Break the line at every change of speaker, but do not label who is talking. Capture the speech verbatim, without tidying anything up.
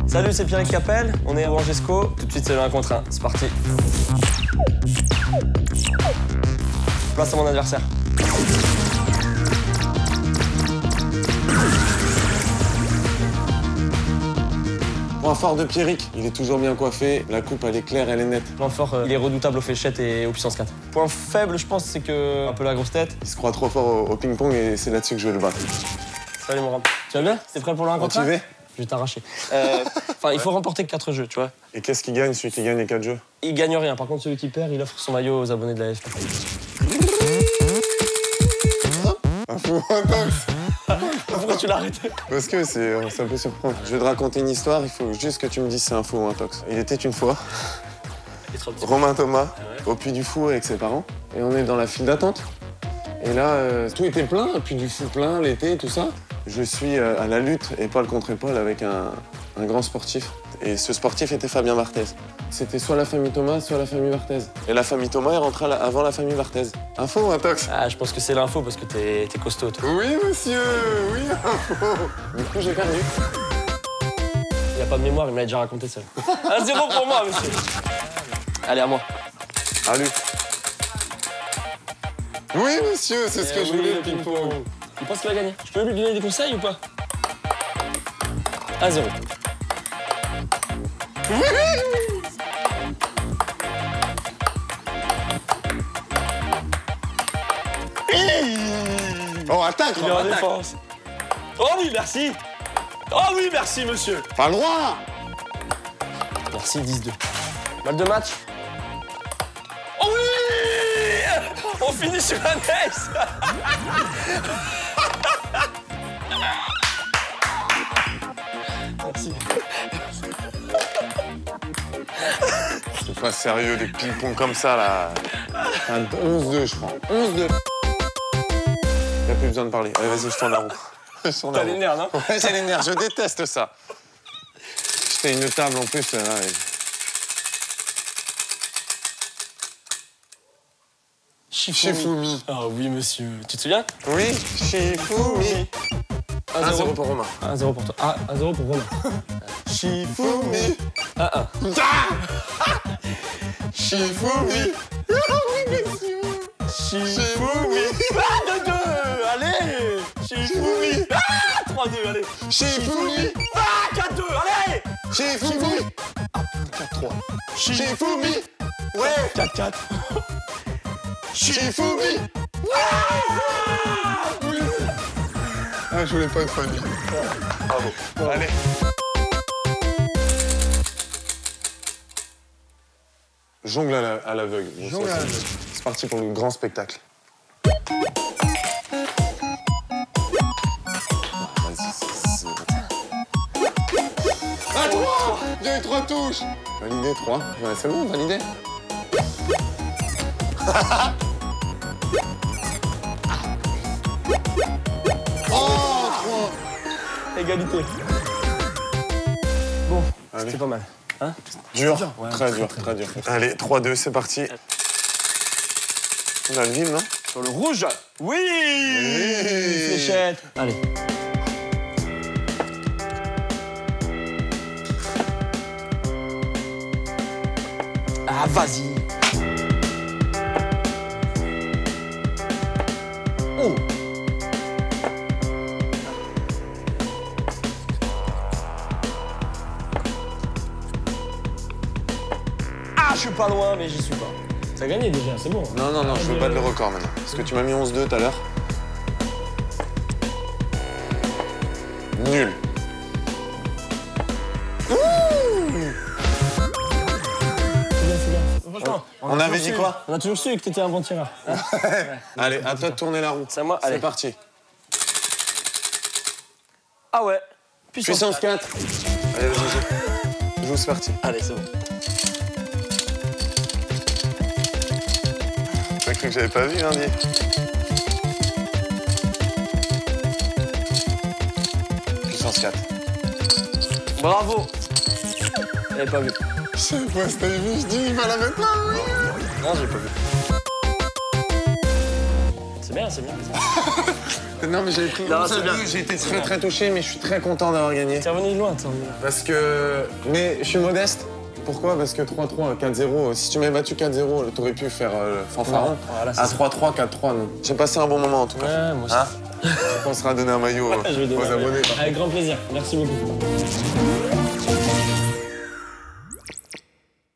Salut, c'est Pierrick Capel, on est à Angesco. Tout de suite, c'est le un contre un. C'est parti. Place à mon adversaire.
Point fort de Pierrick, il est toujours bien coiffé, la coupe elle est claire, elle est nette.
Point fort, euh, il est redoutable aux fléchettes et aux puissance quatre. Point faible, je pense, c'est que un peu la grosse tête.
Il se croit trop fort au, au ping-pong et c'est là-dessus que je vais le battre.
Salut mon rap. Tu vas bien? T'es prêt pour le un contre un?
Motivé?
Je vais t'arracher. Euh, enfin, il faut remporter quatre jeux, tu vois.
Et qu'est-ce qui gagne, celui qui gagne les quatre jeux?
Il gagne rien. Par contre, celui qui perd, il offre son maillot aux abonnés de la F P.
Un fou, un tox.
Pourquoi tu l'as arrêté?
Parce que c'est un peu surprenant. Je vais te raconter une histoire, il faut juste que tu me dises si c'est un fou ou un tox. Il était une fois, Romain Thomas, au Puy du Fou avec ses parents, et on est dans la file d'attente. Et là, euh, tout était plein, Puy du Fou plein, l'été, tout ça. Je suis euh, à la lutte, épaule contre épaule, avec un, un grand sportif. Et ce sportif était Fabien Barthez. C'était soit la famille Thomas, soit la famille Barthez. Et la famille Thomas est rentrée la, avant la famille Barthez. Info ou un tox?
Ah, je pense que c'est l'info parce que t'es costaud, toi.
Oui, monsieur, oui, info. Du coup, j'ai perdu.
Il a pas de mémoire, il me l'a déjà raconté seul. un zéro pour moi, monsieur. Allez, à moi.
À lui. Oui, monsieur, c'est ce que
Eh
je
oui,
voulais,
le
le ping-pong.
ping-pong. Il pense qu'il va gagner. Je peux lui donner des conseils ou pas? un zéro.
Oh, attaque,
Il est en
attaque.
défense. Oh oui, merci. Oh oui, merci, monsieur.
Pas le droit.
Merci, dix deux. Mal de match. Oh oui. On finit sur un ace. Merci.
C'est pas sérieux, des ping-pong comme ça, là. Un onze deux, je crois. onze deux. Y'a plus besoin de parler. Allez, vas-y, je tourne la roue. Je tourne la
T'as
roue.
les nerfs, non?
Ouais, j'ai les nerfs, je déteste ça. Je fais une table en plus, là. Et... Shifumi.
Ah oui, monsieur. Tu te souviens?
Oui, Shifumi. un zéro pour Romain.
un zéro pour toi. Ah, un zéro pour Romain.
Shifumi.
un un.
Shifumi.
Shifumi. Ah, deux deux. Allez. Shifumi. Ah, trois deux, allez.
Shifumi.
Ah, quatre deux, allez.
Shifumi. Ah, quatre trois. Shifumi. Ouais.
quatre quatre.
Shifumi. Ah, je voulais pas être funny. Bravo. Bon. Allez. Jongle à la- à l'aveugle. Bon,
Jongle
ça,
à
c'est-
l'aveugle.
C'est parti pour le grand spectacle. Vas-y, c'est- c'est- Ah, trois. J'ai eu trois touches. Validé, trois. Ouais, c'est bon, validé. Oh, trois.
Égalité. Bon,
Allez.
c'était pas mal. Hein?
Dur,
Ouais,
très,
très,
dur,
très
très dur. Allez, trois deux, c'est parti. On va le vivre, non?
Sur le rouge. Oui.
Oui.
Fléchette. Allez. Ah, vas-y. Oh. Ah, je suis pas loin, mais j'y suis pas. Ça a gagné déjà, c'est bon.
Non, non, non, je veux battre le record maintenant. Parce que tu m'as mis onze deux tout à l'heure. Nul.
C'est bien, c'est bien. Franchement,
On
a
avait
toujours
dit
su-
quoi?
On a toujours su que t'étais un bon tireur. Hein?
Allez, à toi de tourner la roue.
C'est à moi, allez.
C'est parti.
Ah ouais. Puissance.
Puissance quatre. Allez, vas-y, joue. Joue, c'est parti.
Allez, c'est bon.
T'as cru que j'avais pas vu, lundi? Puissance quatre.
Bravo. J'avais pas vu.
Je sais pas si t'avais vu, je dis, il va la mettre là, oui.
Non, j'ai pas vu. C'est bien, c'est bien.
Non, mais j'avais pris
Non, c'est bien.
J'ai été très très touché, mais je suis très content d'avoir gagné.
T'es revenu de loin, toi.
Parce que... Mais je suis modeste. Pourquoi? Parce que trois trois, quatre zéro, si tu m'avais battu quatre zéro, t'aurais pu faire euh, fanfaron.
Voilà,
à trois trois, quatre trois, non. J'ai passé un bon moment en tout cas.
Ouais, moi aussi.
Hein? Je pense qu'on sera donner un maillot
Ouais, je vais donner
aux
un maillot.
abonnés.
Avec grand plaisir. Merci beaucoup.